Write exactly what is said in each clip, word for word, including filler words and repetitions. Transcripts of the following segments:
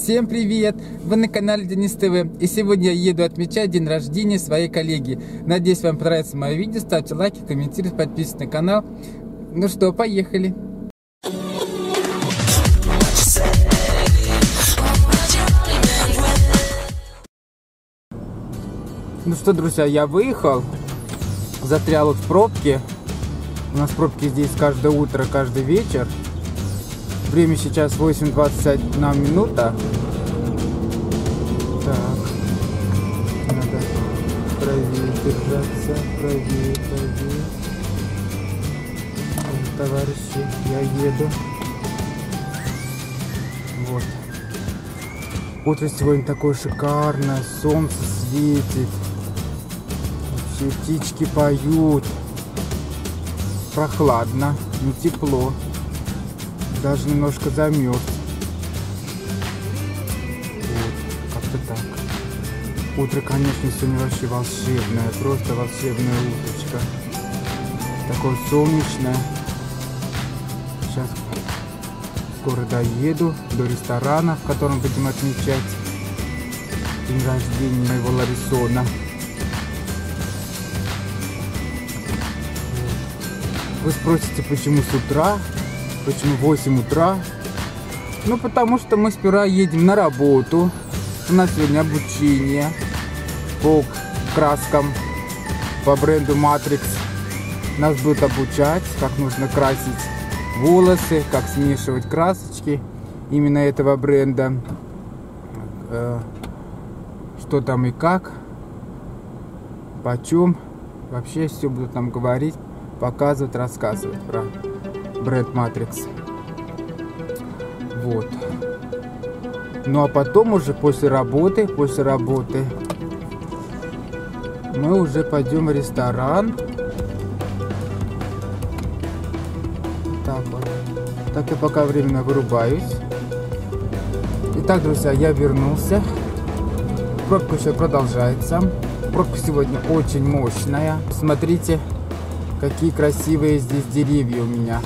Всем привет! Вы на канале Денис ТВ. И сегодня я еду отмечать день рождения своей коллеги. Надеюсь, вам понравится мое видео. Ставьте лайки, комментируйте, подписывайтесь на канал. Ну что, поехали! Ну что, друзья, я выехал. Застрял в пробке. У нас пробки здесь каждое утро, каждый вечер. Время сейчас восемь двадцать одна минута. Так. Надо правее держаться. Правее, правее. Товарищи, я еду. Вот. Утро сегодня такое шикарное. Солнце светит. Вообще птички поют. Прохладно, не тепло. Даже немножко замерз. Вот, как-то так. Утро, конечно, сегодня вообще волшебное. Просто волшебная уточка. Такое солнечное. Сейчас скоро доеду до ресторана, в котором будем отмечать день рождения моего Ларисона. Вы спросите, почему с утра? Почему восемь утра? Ну, потому что мы сперва едем на работу. У нас сегодня обучение по краскам, по бренду Matrix. Нас будут обучать, как нужно красить волосы, как смешивать красочки именно этого бренда. Что там и как, почем. Вообще все будут нам говорить, показывать, рассказывать про бренд Matrix. Вот. Ну а потом уже после работы, после работы мы уже пойдем в ресторан. Так вот. Так я пока временно вырубаюсь. Итак, друзья, я вернулся. Пробка еще продолжается. Пробка сегодня очень мощная. Смотрите, какие красивые здесь деревья у меня.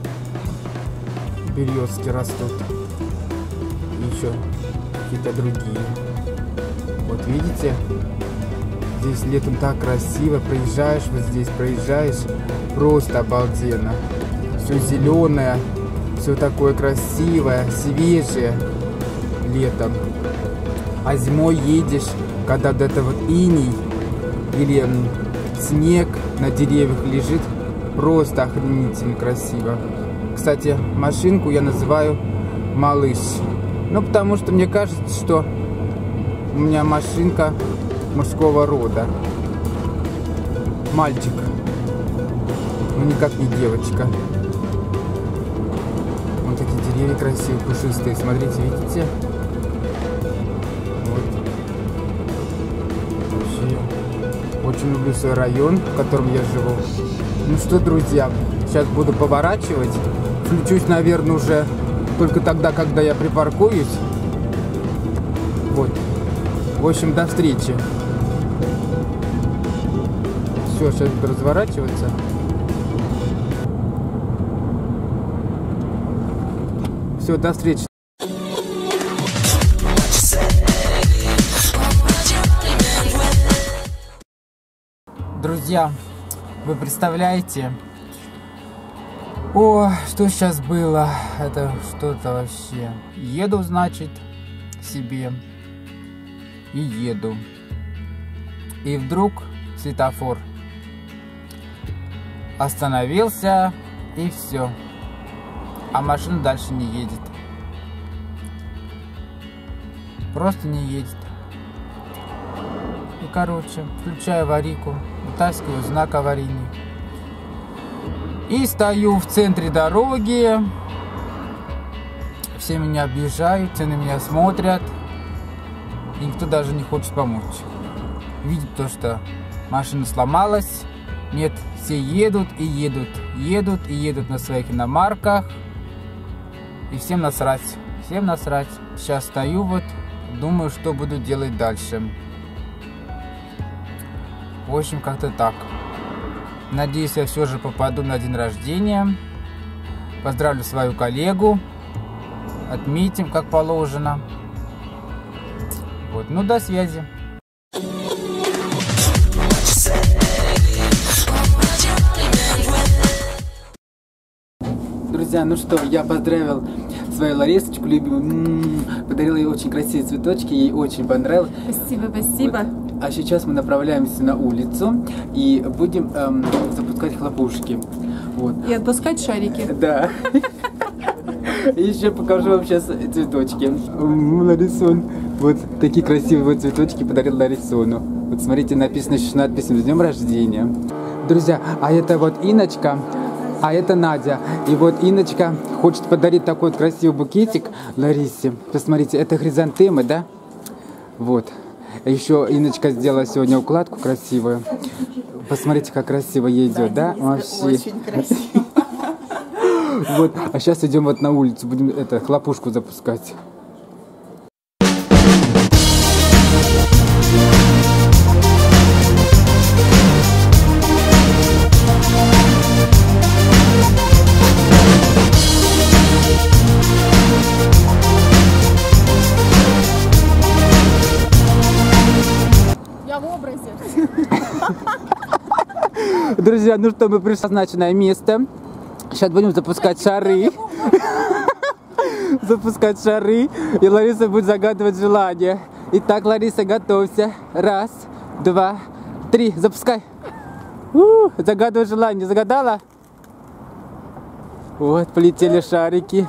Березки растут. И еще какие-то другие. Вот видите? Здесь летом так красиво. Проезжаешь вот здесь, проезжаешь. Просто обалденно. Все зеленое. Все такое красивое, свежее летом. А зимой едешь, когда вот это вот иней или снег на деревьях лежит, просто охренительно красиво. Кстати, машинку я называю малыш. Ну, потому что мне кажется, что у меня машинка мужского рода. Мальчик. Ну, никак не девочка. Вот такие деревья красивые, пушистые. Смотрите, видите? Вот. Вообще, очень люблю свой район, в котором я живу. Ну что, друзья, сейчас буду поворачивать. Включусь, наверное, уже только тогда, когда я припаркуюсь. Вот. В общем, до встречи. Все, сейчас буду разворачиваться. Все, до встречи. Друзья, вы представляете? О, что сейчас было? Это что-то вообще. Еду, значит, себе. И еду. И вдруг светофор остановился, и все. А машина дальше не едет. Просто не едет. И, короче, включаю аварийку, вытаскиваю знак аварийный. И стою в центре дороги. Все меня объезжают, все на меня смотрят. И никто даже не хочет помочь. Видит то, что машина сломалась. Нет, все едут и едут. Едут и едут на своих иномарках. И всем насрать. Всем насрать. Сейчас стою вот, думаю, что буду делать дальше. В общем, как-то так. Надеюсь, я все же попаду на день рождения. Поздравлю свою коллегу. Отметим, как положено. Вот, ну до связи. Друзья, ну что, я поздравил свою Ларисочку, любимую, подарил ей очень красивые цветочки, ей очень понравилось. Спасибо, спасибо. Вот. А сейчас мы направляемся на улицу и будем эм, запускать хлопушки. Вот. И отпускать шарики. Да. Еще покажу вам сейчас цветочки. Ларисон. Вот такие красивые вот цветочки подарил Ларисону. Вот смотрите, написано еще с надписью «С днем рождения». Друзья, а это вот Иночка. А это Надя. И вот Иночка хочет подарить такой вот красивый букетик Ларисе. Посмотрите, это хризантемы, да? Вот. Еще Иночка сделала сегодня укладку красивую. Посмотрите, как красиво ей идет, да? Вообще. Очень красиво. Вот. А сейчас идем вот на улицу, будем это хлопушку запускать. Я в образе. Друзья, ну что, мы пришли в назначенное место. Сейчас будем запускать шары. Запускать шары. И Лариса будет загадывать желание. Итак, Лариса, готовься. Раз, два, три. Запускай. У, загадывай желание. Загадала? Вот, полетели шарики.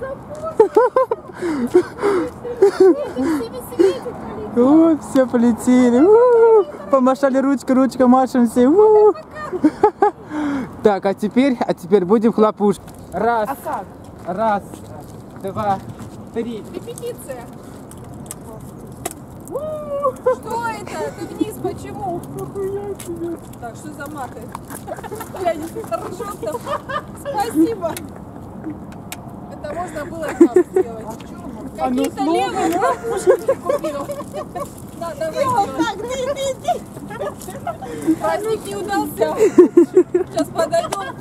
О, все полетели. У-у-у. Помашали ручкой, ручка машем все. У-у-у. Так, а теперь, а теперь будем хлопушки. Раз, А как? раз, два, три. Репетиция. Что это? Ты вниз, почему? Так, что за маты? Глянь, хорошо там. Спасибо. Это можно было там сделать. Какие-то левые хлопушки купил. Да, давай делай. Праздник не удался. Сейчас подойдем.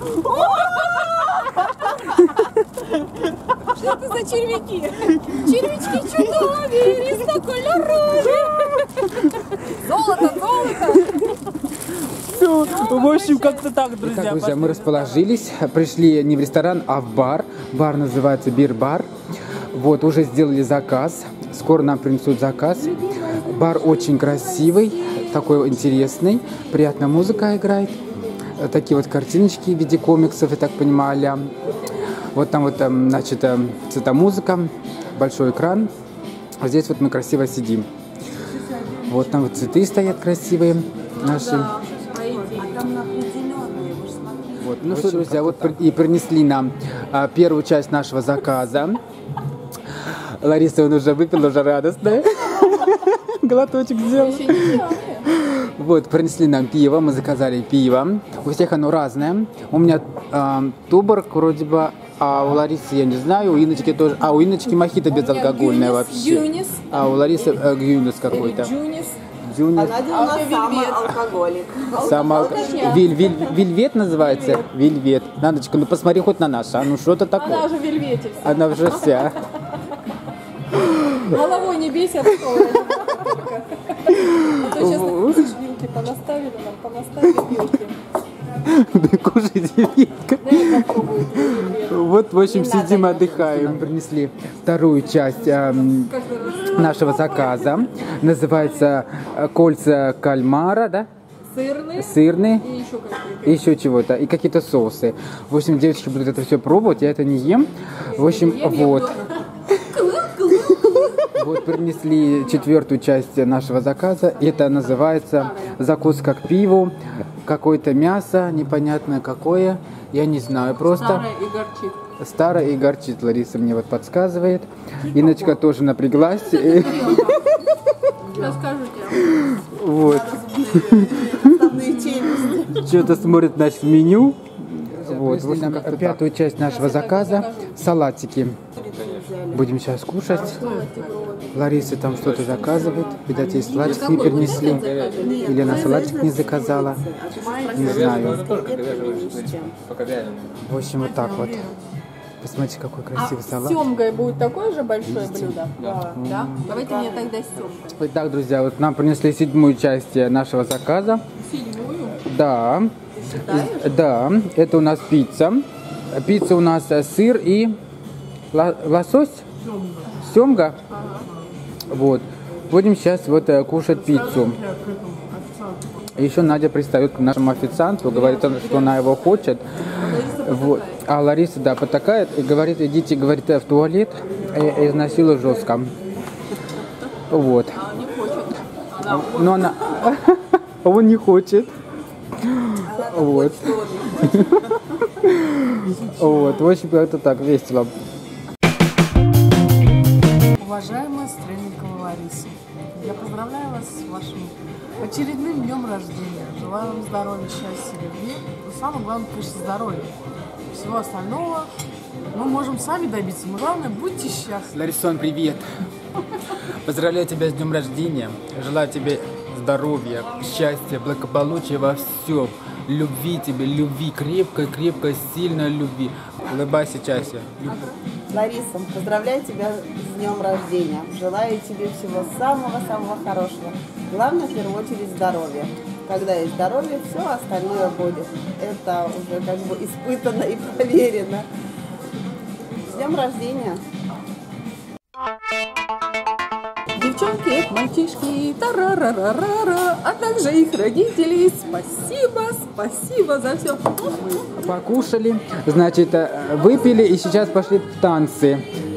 Что это за червяки? Червячки чудовые, різнокольорові. Золото, золото. Все, в общем, как-то так, друзья. Итак, друзья, мы расположились, пришли не в ресторан, а в бар. Бар называется Бир-бар. Вот, уже сделали заказ. Скоро нам принесут заказ. Бар очень красивый, такой интересный. Приятная музыка играет. Такие вот картиночки в виде комиксов, я так понимаю, а-ля. Вот там вот, значит, цветомузыка, большой экран. А здесь вот мы красиво сидим. Вот там вот цветы стоят красивые наши. Вот, ну что, друзья, вот и принесли нам а, первую часть нашего заказа. Лариса, он уже выпила, уже радостная. Глоточек сделала. Вот, принесли нам пиво, мы заказали пиво. У всех оно разное. У меня э, Туборг вроде бы, а у Ларисы я не знаю, у Иночки тоже. А у Иночки мохито безалкогольное вообще. Юнис. А у Ларисы э, Гюнис какой-то. Джунис. Джунис. А Надя у нас самый алкоголик. Сама... Виль, виль, вильвет называется? Вильвет. Надочка, ну посмотри хоть на нас, а ну что-то такое. Она уже в вельвете вся. Она уже вся. Головой не бейся, а то сейчас вилки понаставили нам, понаставили вилки. Да кушайте, Витка. Вот, в общем, сидим, отдыхаем. Принесли вторую часть э, нашего заказа. Называется кольца кальмара, да? Сырные. Сырные. И еще какие-то. Еще чего-то. И какие-то соусы. В общем, девочки будут это все пробовать. Я это не ем. В общем, вот. Вот принесли четвертую часть нашего заказа. Это называется закуска к пиву. Какое-то мясо, непонятное какое. Я не знаю просто. Старое и горчит. Старое и горчит. Лариса мне вот подсказывает. Иночка тоже напряглась. Расскажите. Вот. Что-то смотрит, значит, меню. Вот, вот нам пятую часть нашего заказа. Салатики. Будем сейчас кушать. Лариса там что-то заказывает. Видать, ей салатик не принесли. Или она салатик не заказала. Не знаю. В общем, вот так вот. Посмотрите, какой А красивый с салат. семгой будет такое же большое блюдо? Да. Да? Давайте мне тогда с семгой. Итак, друзья, вот нам принесли седьмую часть нашего заказа. Седьмую? Да. Считаешь? Да, это у нас пицца. Пицца у нас э, сыр и ло- лосось. Семга. Вот. Будем сейчас вот э, кушать пиццу. Еще Надя пристает к нашему официанту, говорит, он, что она его хочет. Вот. А Лариса, да, потакает и говорит, идите, говорит, в туалет, и изнасилуй жестко. Вот. Но она... Он не хочет. Вот. Вот. В общем, как-то так весело. Уважаемая Стрельникова Лариса, я поздравляю вас с вашим очередным днем рождения. Желаю вам здоровья, счастья, любви. Но самое главное, конечно, здоровья. Всего остального мы можем сами добиться. Но главное, будьте счастливы. Ларисон, привет. Поздравляю тебя с днем рождения. Желаю тебе здоровья, счастья, благополучия во всем. Любви тебе, любви, крепкой, крепкой, сильной любви. Улыбайся чаще. Лариса, поздравляю тебя с днем рождения. Желаю тебе всего самого-самого хорошего. Главное, в первую очередь, здоровья. Когда есть здоровье, все остальное будет. Это уже как бы испытано и проверено. С днем рождения! Девчонки, мальчишки, тарарарара, а также их родители, спасибо, спасибо за все. Покушали, значит, выпили и сейчас пошли танцы.